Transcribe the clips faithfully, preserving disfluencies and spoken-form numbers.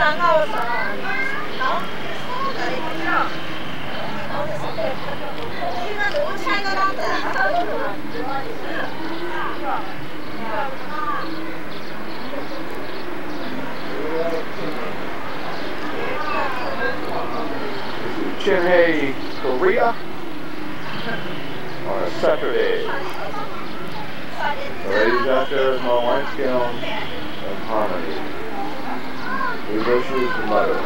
Chinhae, Korea on a Saturday. The ladies out there is my wife's gown of harmony. We wish you some butter.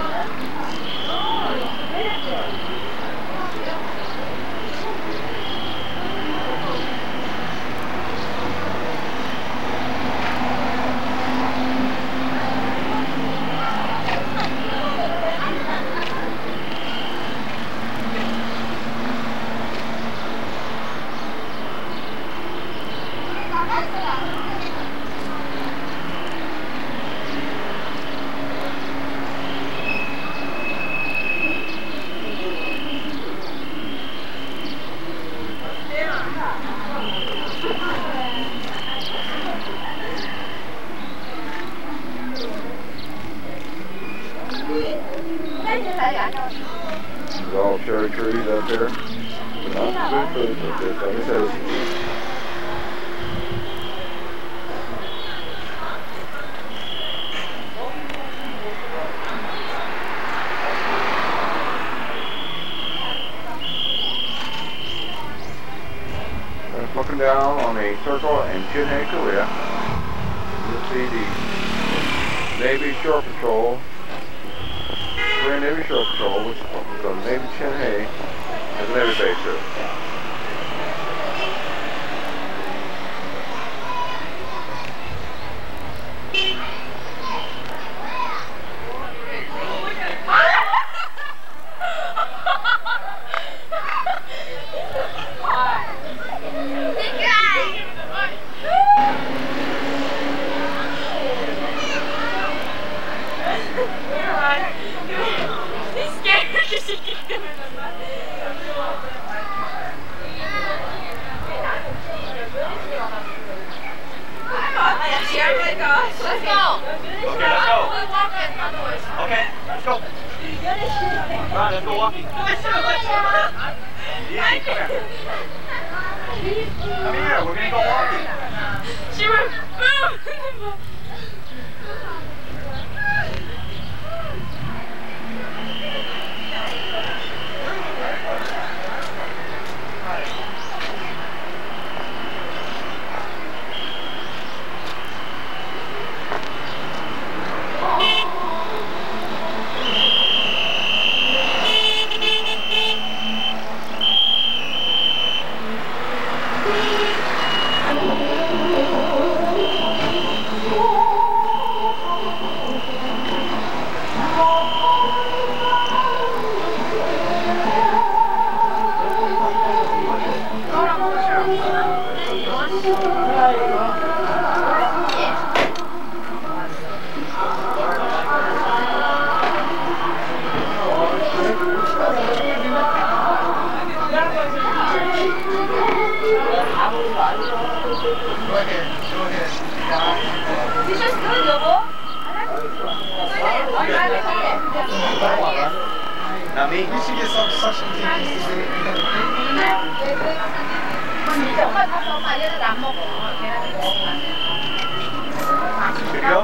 There's all cherry trees up there. But not good food up there. Like I said, looking down on the circle in Chinhae, Korea, you'll see the Navy Shore Patrol, Korean Navy Shore Patrol, which is the Navy Chinhae, has a Navy base here. Let's go. Okay, let's go. Okay, let's go. Right, let's go walking. Easy, come here. Come here, we're gonna go walking. She went boom. Now me? You should get some suction tickets to do Video?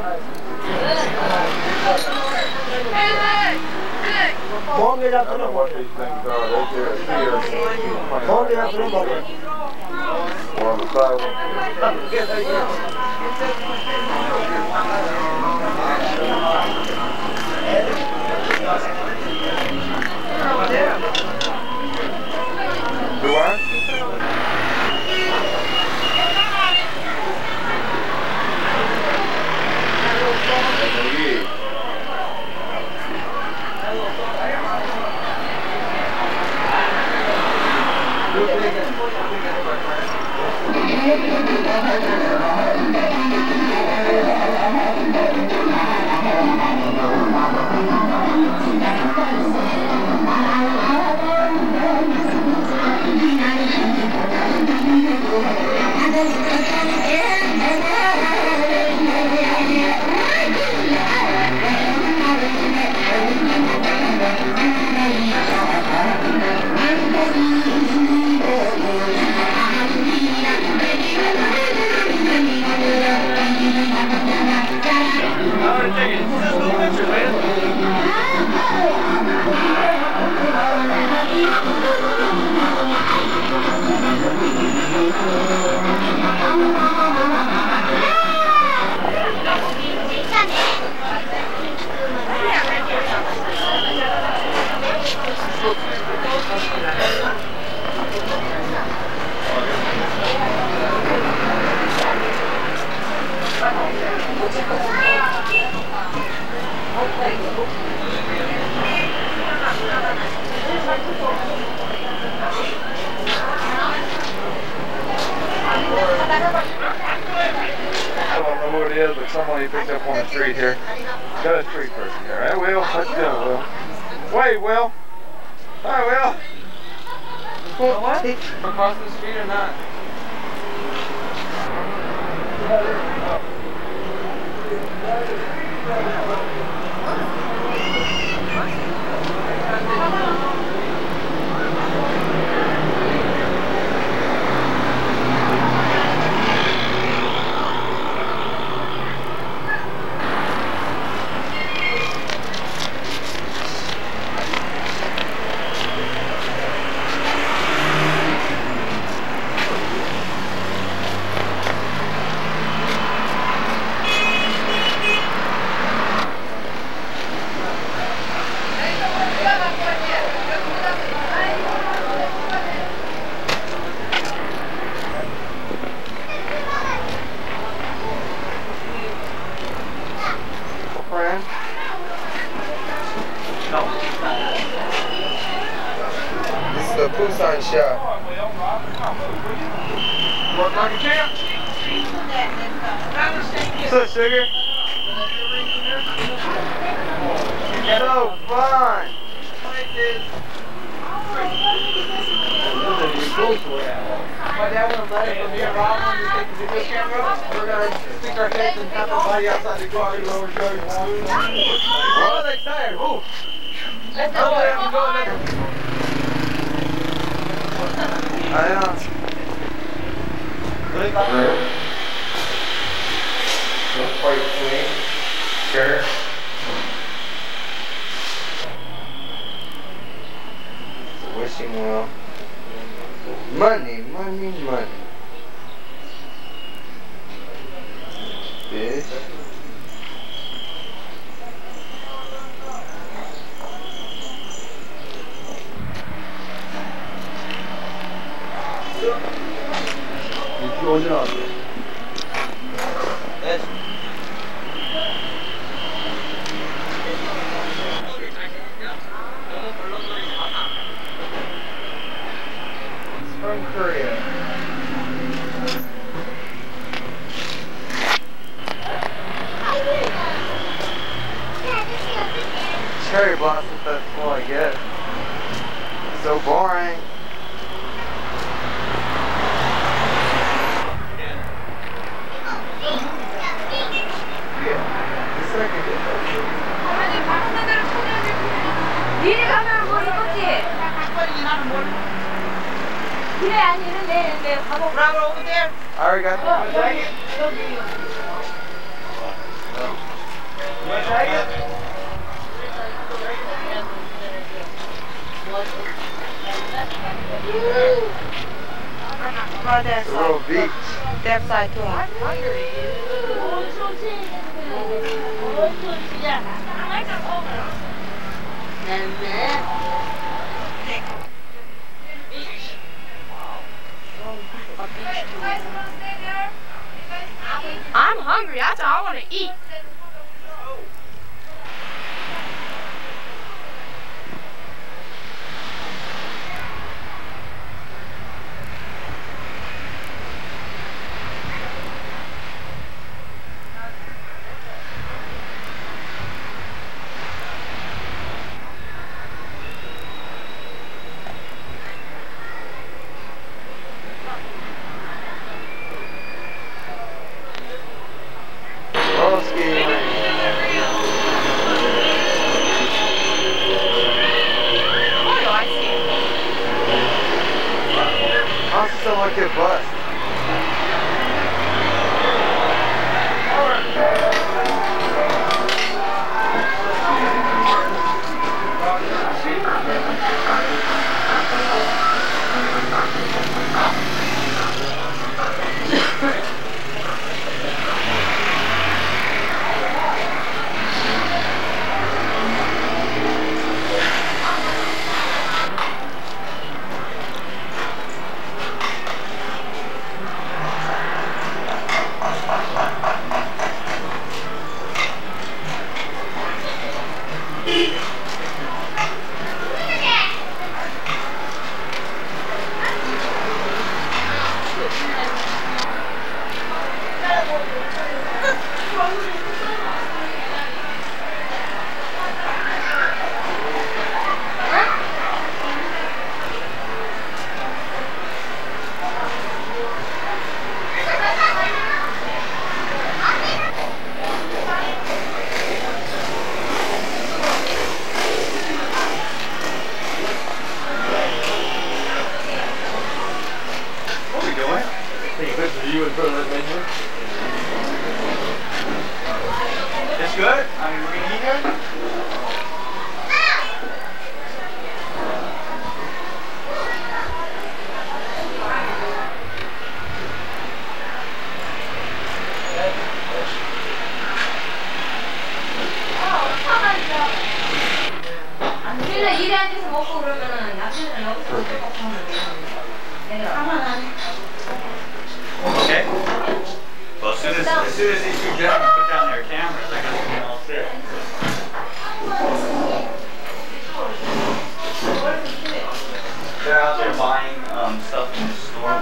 Phone get up to I don't know what these things are. They're here. Phone get up to the moment. Or on the sidewalk. Do I? Yeah. is, but someone he picked up on the street here. Got a street person here. Hey, Will. What you doing, Will? Wait, Will. Hi, Will. Well, what? Across the street or not? This is a Busan shop. Work like a champ. What's up, sugar? So fun. My dad wouldn't let us, but me and Rob wanted to take the video camera. We're going to stick our heads and tap our body outside the car and go and show you. Oh, they tired. Ooh. Let's go. Let's go. I know. Looks quite clean. Sure. Wishing well. Money, money, money. Bitch. It's from Korea. Cherry blossom festival, I guess. So boring. 뒤에 가면 머리 꽂지? 그래 아니는 내, 내 바보 브라보 over there. I already got that. Oh, that The little side. beach. That side too. I'm hungry. I'm hungry. That's all I want to eat. Someone get bust. It's good? I mean, we're going to eat here? 우리는 일에 앉아서 먹고 그러면은 야채는 여기서 먹고 하면 Okay. Well, as soon as, as soon as these two gentlemen put down their cameras, I guess we can all sit. They're out there buying um, stuff in the store.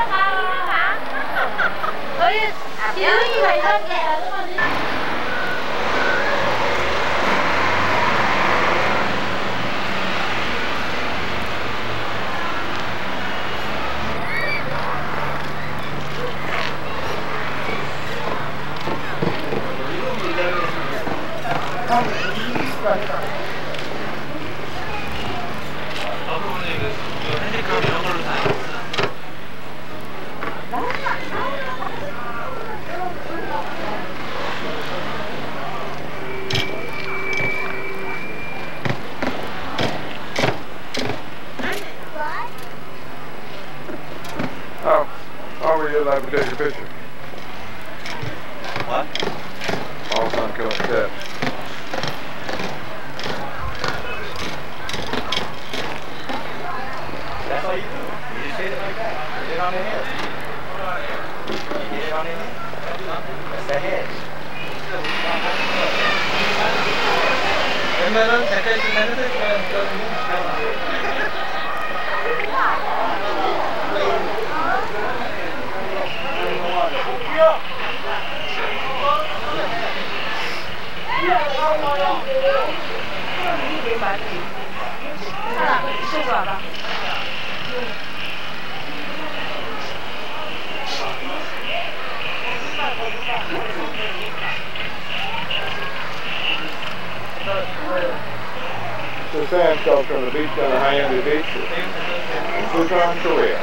예은이가 이렇게 Oh, oh, were you allowed to take your picture? What? All the time killing steps. That's all you do. You just hit it like that. Hit it on the head. You hit it on the head. That's the head. 그러면은 잠깐 있으면은 그냥 So Sam goes from the beach down the high end of the beach in Bhutan, Korea.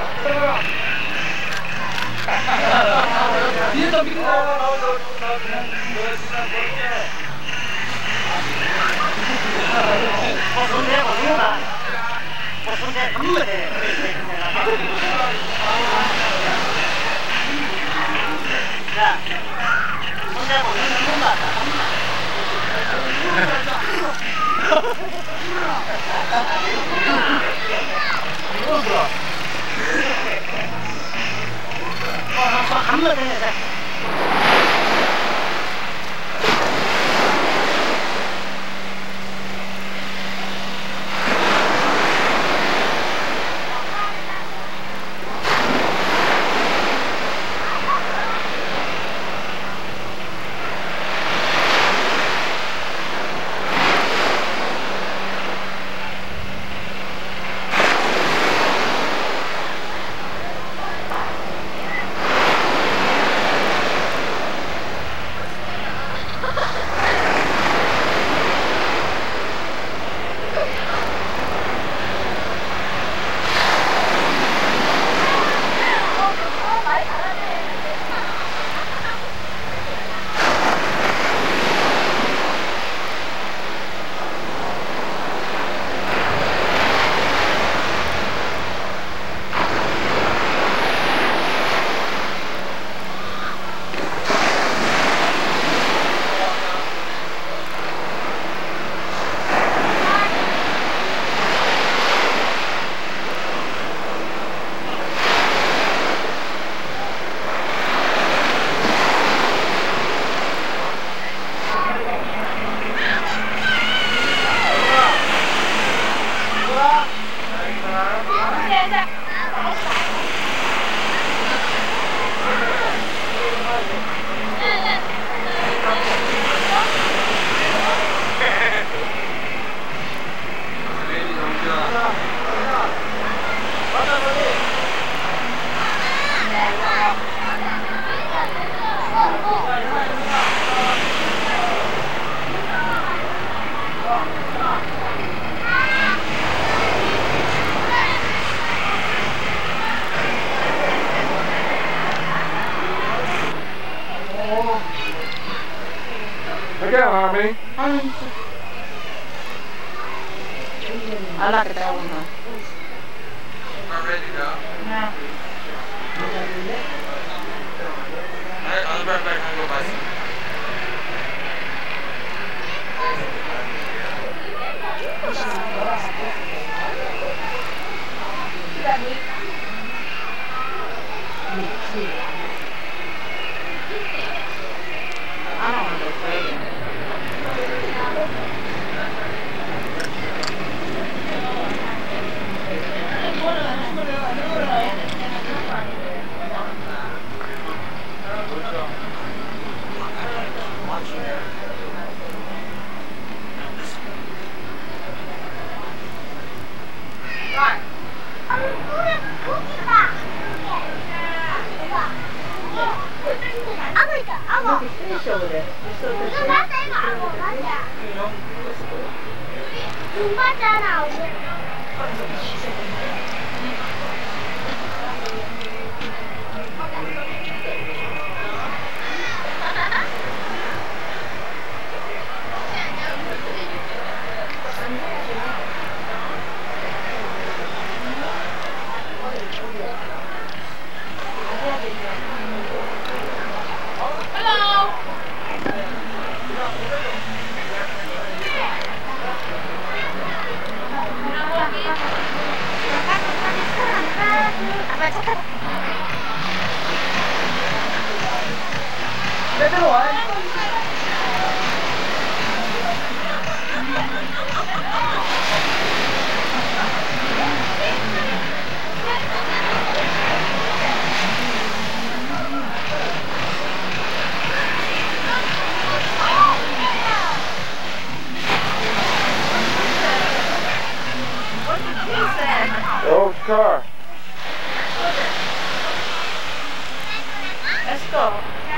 Again, Harmony. I like that one. I'm ready to go. Yeah. I'll be right back. I'll go buy some. I don't understand. Finish over there. You're still fishing. Oh, car. Let's go.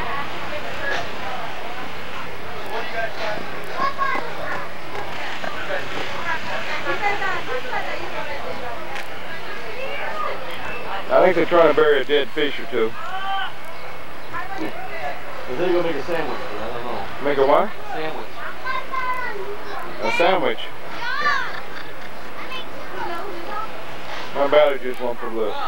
I think they're trying to bury a dead fish or two. I think you'll make a sandwich, but I don't know. Make a what? Sandwich. A sandwich. My battery just won't put look.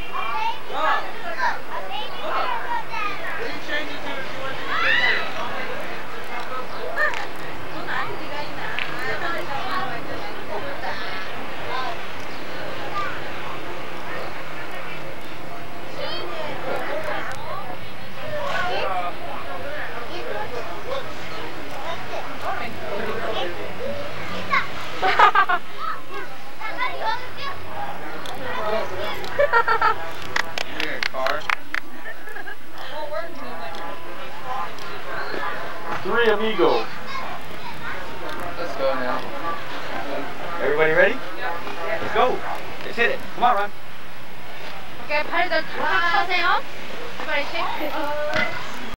Three amigos. Let's go now. Everybody ready? Let's go. Let's hit it. Come on, Ron. 오케이, 팔 더 쭉 펴세요. 빨리 쉐이크.